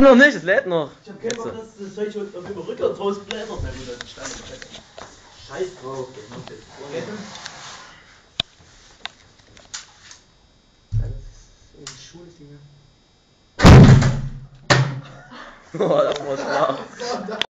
Noch nicht, es lädt noch. Ich hab keinen Bock, dass das Zeug schon auf dem Rückwärtshaus blättert. Na gut, das ist Steine. Scheiß drauf, das macht jetzt Vorräte. Das ist Schule, Digga. Oh, das war schlau.